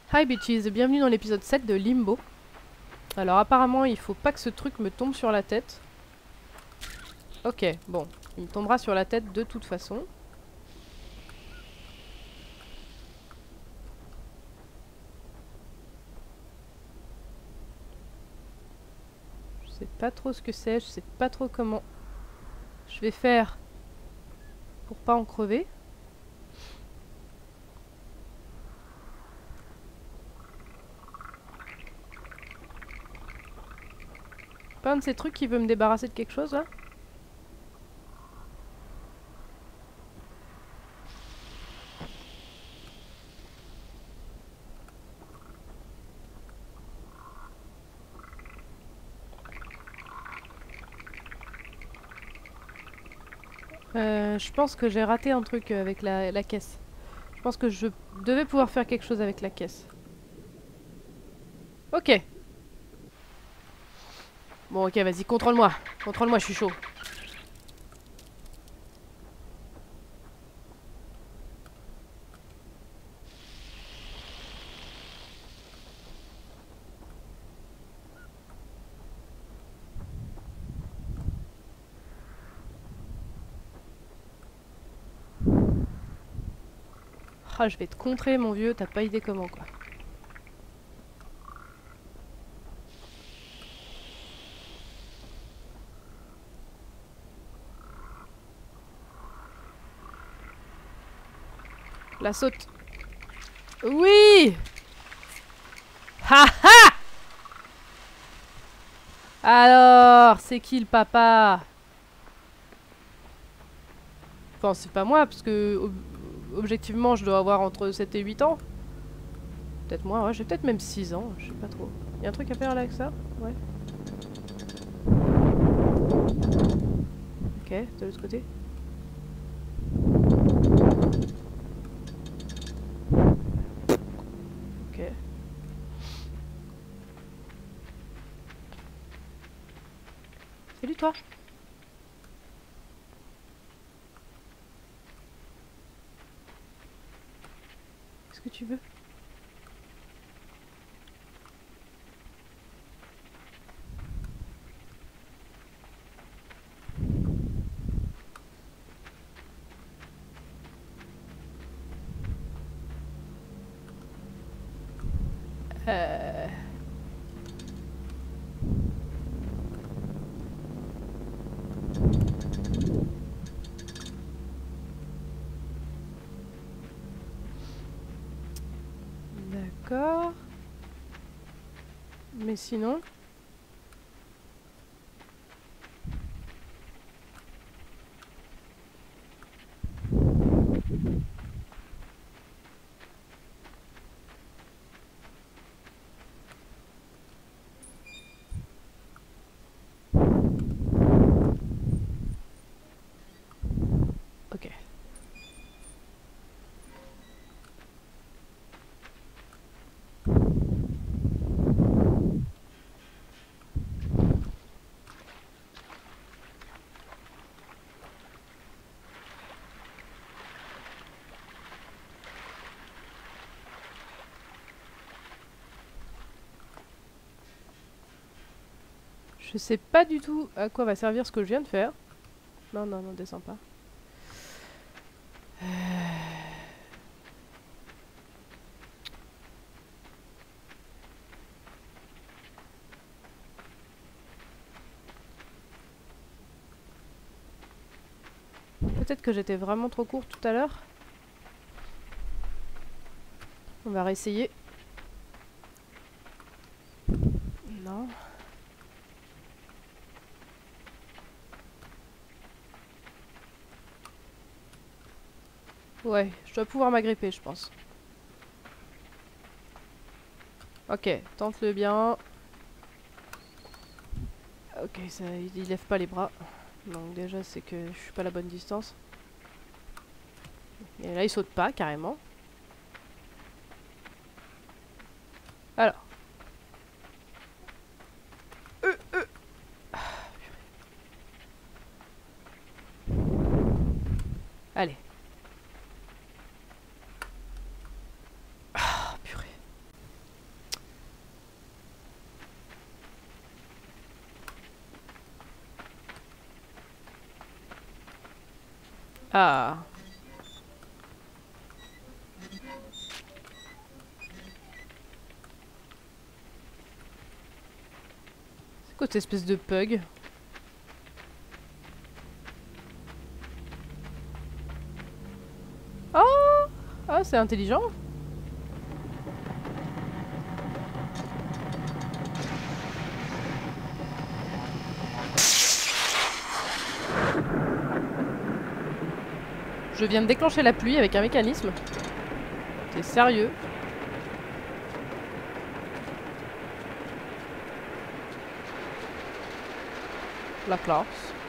Hi bitches, bienvenue dans l'épisode 7 de Limbo. Alors apparemment il faut pas que ce truc me tombe sur la tête. Ok, bon, il me tombera sur la tête de toute façon. Je sais pas trop ce que c'est, je sais pas trop comment je vais faire pour pas en crever. Pas un de ces trucs qui veut me débarrasser de quelque chose là? Je pense que j'ai raté un truc avec la caisse. Je pense que je devais pouvoir faire quelque chose avec la caisse. Ok. Bon ok, vas-y, contrôle-moi. Contrôle-moi, je suis chaud. Ah, je vais te contrer mon vieux, t'as pas idée comment quoi. La saute. Oui! Ha ha! Alors, c'est qui le papa? Enfin, c'est pas moi, parce que objectivement, je dois avoir entre 7 et 8 ans. Peut-être moins, ouais, j'ai peut-être même 6 ans, je sais pas trop. Y'a un truc à faire là avec ça? Ouais. Ok, de l'autre côté. Ok. Salut toi! Qu'est-ce que tu veux? Euh... D'accord. Mais sinon... Ok. Je sais pas du tout à quoi va servir ce que je viens de faire. Non, non, non, descends pas. Peut-être que j'étais vraiment trop court tout à l'heure. On va réessayer. Non. Ouais, je dois pouvoir m'agripper, je pense. Ok, tente-le bien. Ok, ça, il lève pas les bras. Donc déjà, c'est que je suis pas à la bonne distance. Et là, il saute pas, carrément. Alors. Allez. Ah, purée. Ah. C'est quoi cette espèce de pug? Oh! Ah, c'est intelligent. Je viens de déclencher la pluie avec un mécanisme. T'es sérieux? La classe.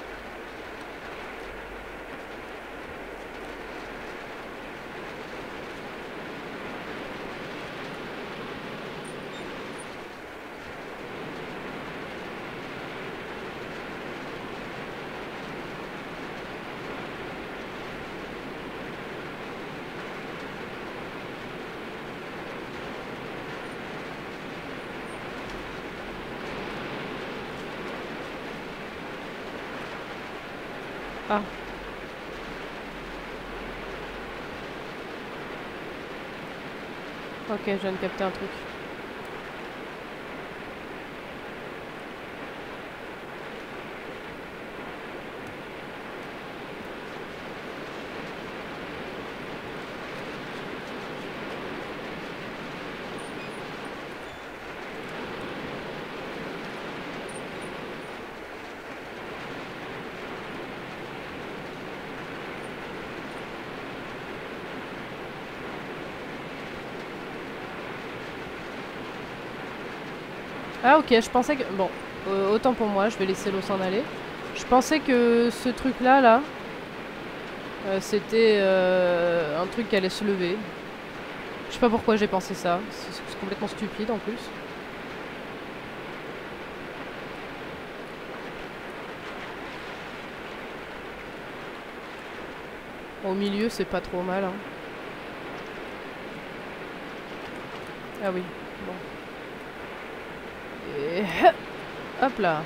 Ah. Ok, je viens de capter un truc. Ah ok, je pensais que... Bon, autant pour moi, je vais laisser l'eau s'en aller. Je pensais que ce truc-là, c'était un truc qui allait se lever. Je sais pas pourquoi j'ai pensé ça. C'est complètement stupide en plus. Au milieu, c'est pas trop mal. Hein. Ah oui, bon. Et hop là.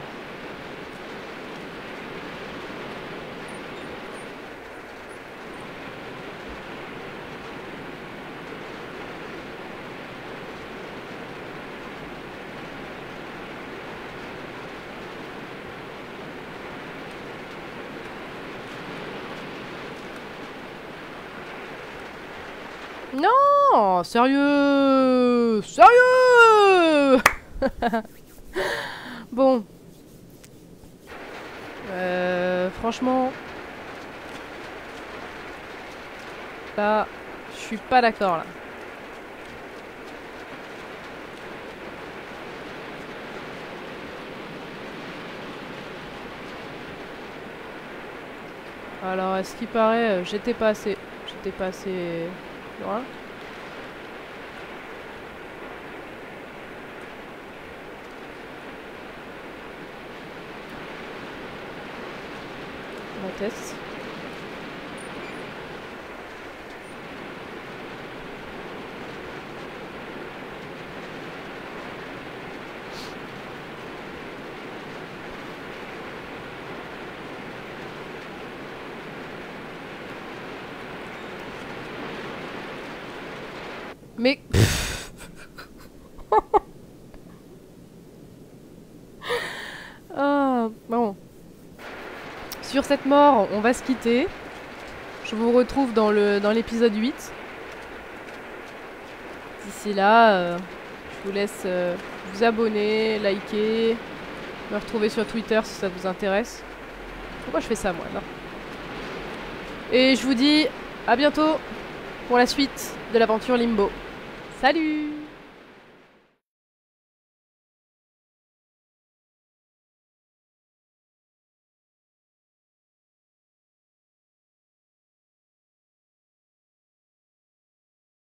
Non, sérieux, sérieux. Bon. Franchement, là, je suis pas d'accord là. Alors, à ce qui paraît, j'étais pas assez loin. On va tester. Mais... Ah, bon. Sur cette mort, on va se quitter. Je vous retrouve dans l'épisode 8. D'ici là, je vous laisse vous abonner, liker, me retrouver sur Twitter si ça vous intéresse. Pourquoi je fais ça moi, non? Et je vous dis à bientôt pour la suite de l'aventure Limbo. Salut!